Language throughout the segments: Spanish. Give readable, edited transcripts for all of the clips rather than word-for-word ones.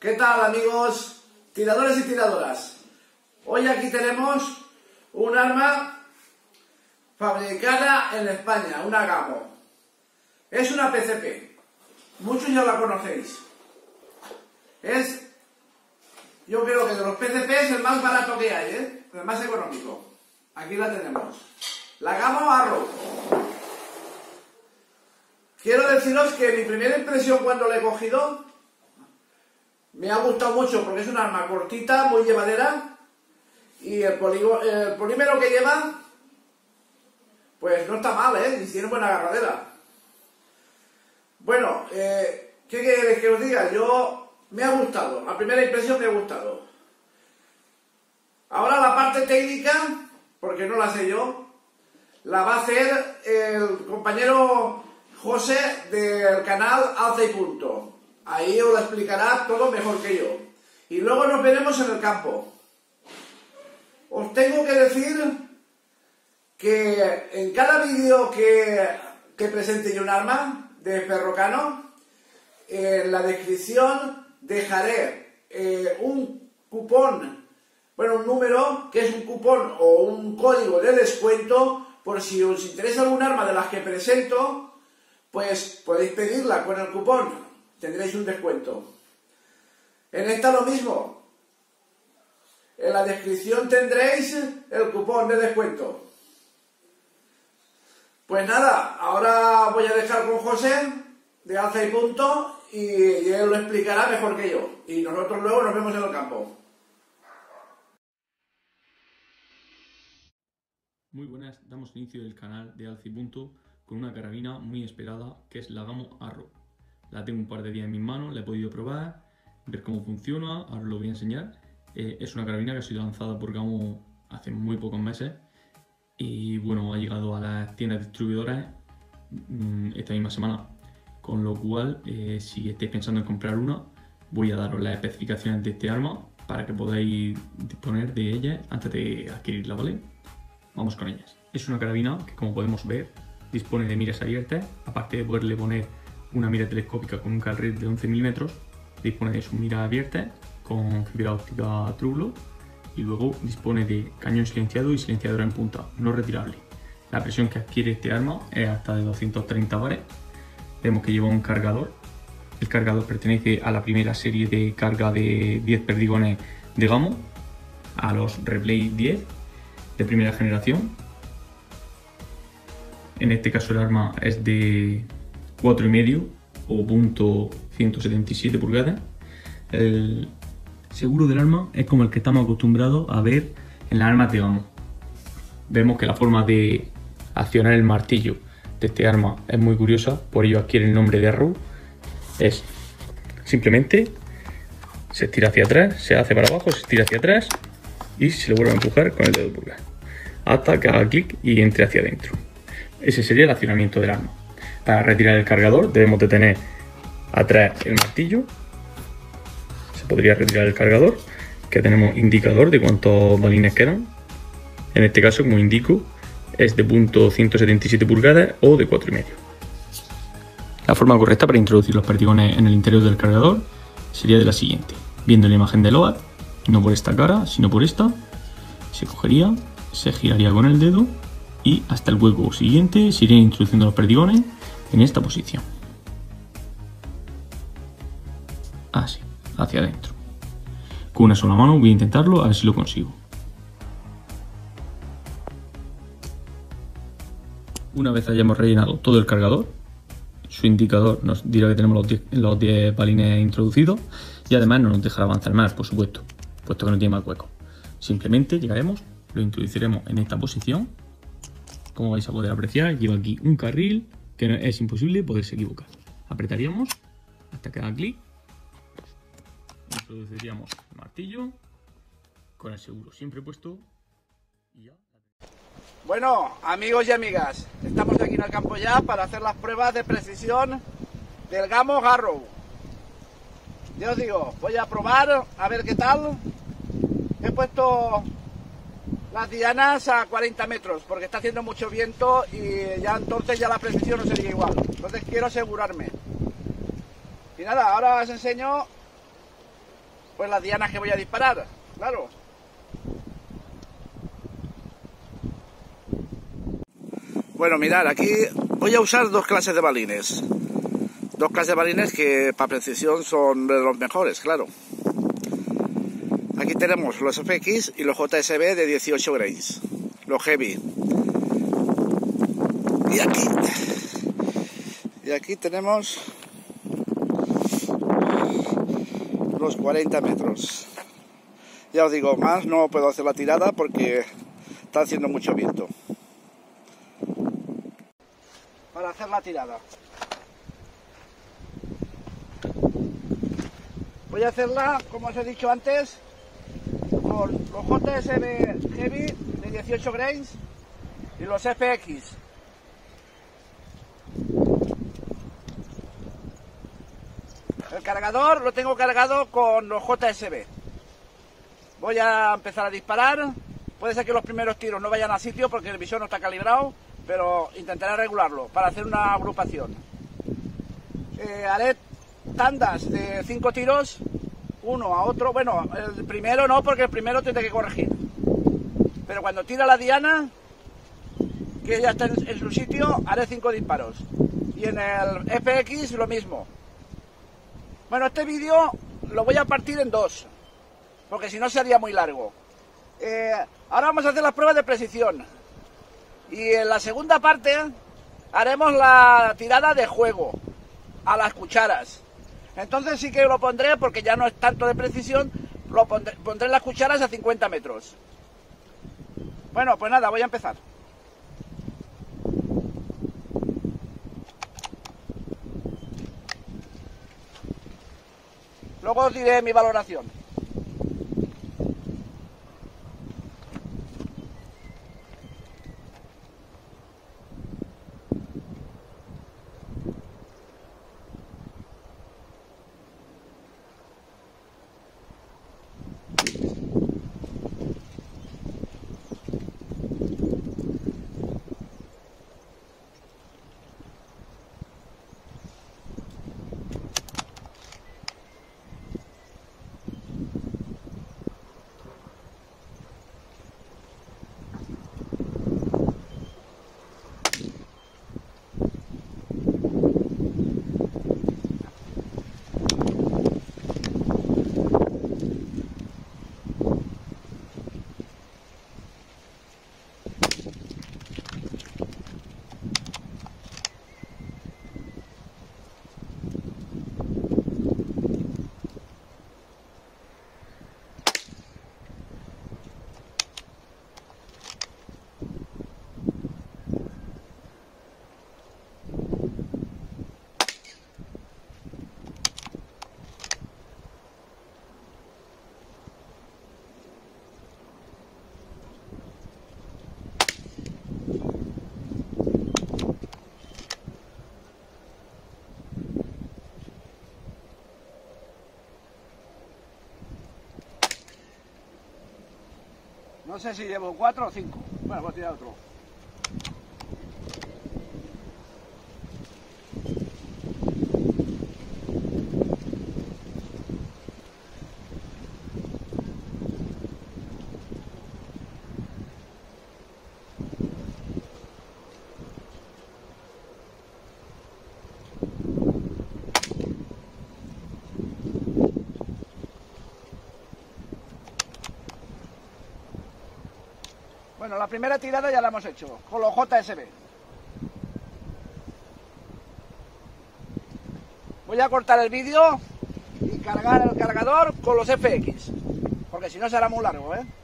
¿Qué tal, amigos tiradores y tiradoras? Hoy aquí tenemos un arma fabricada en España, una Gamo. Es una PCP, muchos ya la conocéis. Yo creo que de los PCP es el más barato que hay, el más económico. Aquí la tenemos, la Gamo Arrow. Quiero deciros que mi primera impresión cuando la he cogido me ha gustado mucho porque es un arma cortita, muy llevadera, y el polímero que lleva pues no está mal, y tiene buena agarradera. Bueno, ¿qué queréis que os diga? Me ha gustado, la primera impresión me ha gustado. Ahora la parte técnica, porque no la sé yo, la va a hacer el compañero José del canal Alza y Punto. Ahí os lo explicará todo mejor que yo. Y luego nos veremos en el campo. Os tengo que decir que en cada vídeo que presente yo un arma de ferrocano, en la descripción dejaré un cupón, un número que es un cupón o un código de descuento por si os interesa algún arma de las que presento, pues podéis pedirla con el cupón. Tendréis un descuento. En esta lo mismo. En la descripción tendréis el cupón de descuento. Pues nada, ahora voy a dejar con José de Alza y Punto y él lo explicará mejor que yo. Y nosotros luego nos vemos en el campo. Muy buenas, damos inicio del canal de Alza y Punto con una carabina muy esperada que es la Gamo Arrow. La tengo un par de días en mis manos, la he podido probar, ver cómo funciona, ahora os lo voy a enseñar. Es una carabina que ha sido lanzada por Gamo hace muy pocos meses y bueno, ha llegado a las tiendas distribuidoras esta misma semana. Con lo cual, si estáis pensando en comprar una, voy a daros las especificaciones de este arma para que podáis disponer de ella antes de adquirirla, ¿vale? Vamos con ellas. Es una carabina que, como podemos ver, dispone de miras abiertas, aparte de poderle poner una mira telescópica con un carril de 11 mm, dispone de su mira abierta con fibra óptica True y luego dispone de cañón silenciado y silenciadora en punta, no retirable. La presión que adquiere este arma es hasta de 230 bares. Vemos que lleva un cargador. El cargador pertenece a la primera serie de carga de 10 perdigones de Gamo, a los Replay 10 de primera generación. En este caso el arma es de 4,5 o punto 177 pulgadas. El seguro del arma es como el que estamos acostumbrados a ver en las armas de Gamo. Vemos que la forma de accionar el martillo de este arma es muy curiosa, por ello adquiere el nombre de Arrow. Es simplemente se estira hacia atrás, se hace para abajo, se estira hacia atrás y se le vuelve a empujar con el dedo pulgar hasta que haga clic y entre hacia adentro. Ese sería el accionamiento del arma. Para retirar el cargador debemos de tener atrás el martillo. Se podría retirar el cargador, que tenemos indicador de cuántos balines quedan. En este caso, como indico, es de punto 177 pulgadas o de 4,5. La forma correcta para introducir los perdigones en el interior del cargador sería de la siguiente. Viendo la imagen del OAD, no por esta cara, sino por esta, se cogería, se giraría con el dedo y hasta el hueco siguiente se irían introduciendo los perdigones en esta posición. Así, hacia adentro. Con una sola mano voy a intentarlo, a ver si lo consigo. Una vez hayamos rellenado todo el cargador, su indicador nos dirá que tenemos los 10 balines introducidos y además no nos dejará avanzar más, por supuesto, puesto que no tiene más hueco. Simplemente llegaremos, lo introduciremos en esta posición. Como vais a poder apreciar, lleva aquí un carril que es imposible poderse equivocar. Apretaríamos hasta que haga clic, introduciríamos el martillo con el seguro siempre puesto y ya. Bueno, amigos y amigas, estamos aquí en el campo ya para hacer las pruebas de precisión del Gamo Arrow. Ya os digo, voy a probar a ver qué tal. He puesto las dianas a 40 metros porque está haciendo mucho viento y ya entonces ya la precisión no sería igual. Entonces quiero asegurarme. Y nada, ahora os enseño pues las dianas que voy a disparar, claro. Bueno, mirad, aquí voy a usar dos clases de balines. Dos clases de balines que para precisión son de los mejores, claro. Aquí tenemos los FX y los JSB de 18 grains, los heavy. Y aquí tenemos los 40 metros. Ya os digo, más no puedo hacer la tirada porque está haciendo mucho viento. Para hacer la tirada voy a hacerla, como os he dicho antes, con los JSB Heavy de 18 grains y los FX. El cargador lo tengo cargado con los JSB. Voy a empezar a disparar. Puede ser que los primeros tiros no vayan a sitio porque el visor no está calibrado, pero intentaré regularlo para hacer una agrupación. Haré tandas de 5 tiros, uno a otro. Bueno, el primero no, porque el primero tiene que corregir. Pero cuando tira la diana, que ya está en su sitio, haré 5 disparos. Y en el FX lo mismo. Bueno, este vídeo lo voy a partir en dos, porque si no sería muy largo. Ahora vamos a hacer las pruebas de precisión. Y en la segunda parte haremos la tirada de juego a las cucharas. Entonces sí que lo pondré, porque ya no es tanto de precisión, pondré las cucharas a 50 metros. Bueno, pues nada, voy a empezar. Luego os diré mi valoración. No sé si llevo 4 o 5. Bueno, voy a tirar otro. Bueno, la primera tirada ya la hemos hecho, con los JSB. Voy a cortar el vídeo y cargar el cargador con los FX, porque si no será muy largo, ¿eh?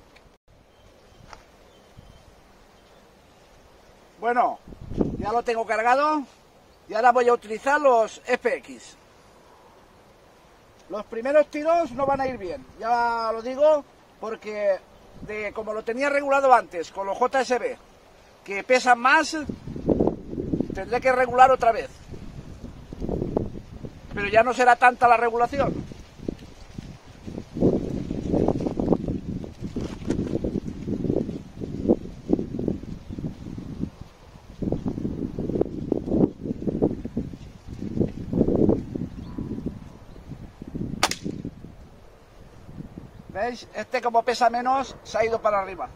Bueno, ya lo tengo cargado y ahora voy a utilizar los FX. Los primeros tiros no van a ir bien, ya lo digo, porque como lo tenía regulado antes con los JSB, que pesan más, tendré que regular otra vez. Pero ya no será tanta la regulación. ¿Veis? Este, como pesa menos, se ha ido para arriba.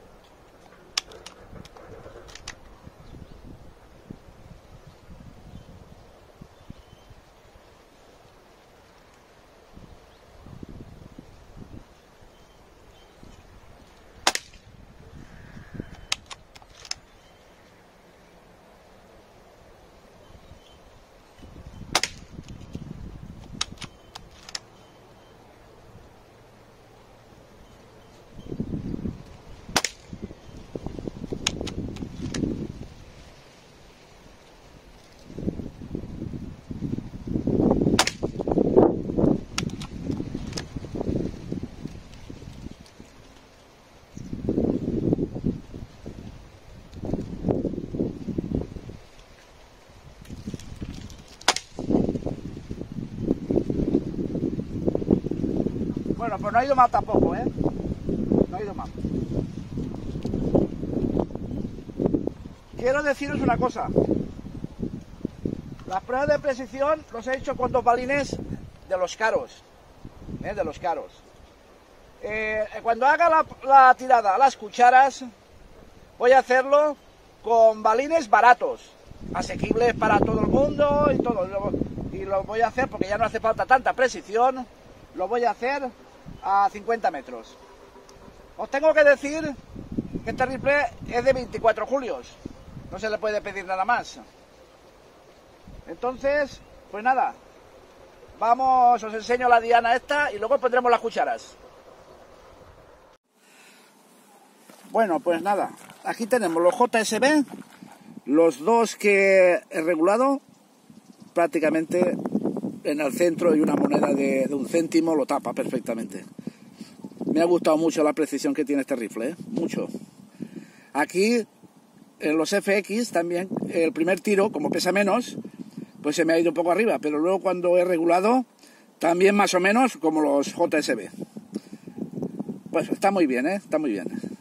Bueno, pues no ha ido mal tampoco, ¿eh? No ha ido mal. Quiero deciros una cosa. Las pruebas de precisión los he hecho con 2 balines de los caros. De los caros. Cuando haga la tirada a las cucharas, voy a hacerlo con balines baratos, asequibles para todo el mundo y todo. Y lo voy a hacer porque ya no hace falta tanta precisión. Lo voy a hacer a 50 metros. Os tengo que decir que este rifle es de 24 julios. No se le puede pedir nada más. Entonces, pues nada. Vamos, os enseño la diana esta y luego pondremos las cucharas. Bueno, pues nada. Aquí tenemos los JSB, los dos que he regulado, prácticamente en el centro, y una moneda de 1 céntimo lo tapa perfectamente. Me ha gustado mucho la precisión que tiene este rifle, ¿eh? Mucho. Aquí, en los FX también, el primer tiro, como pesa menos, pues se me ha ido un poco arriba, pero luego cuando he regulado, también más o menos como los JSB. Pues está muy bien, ¿eh? Está muy bien.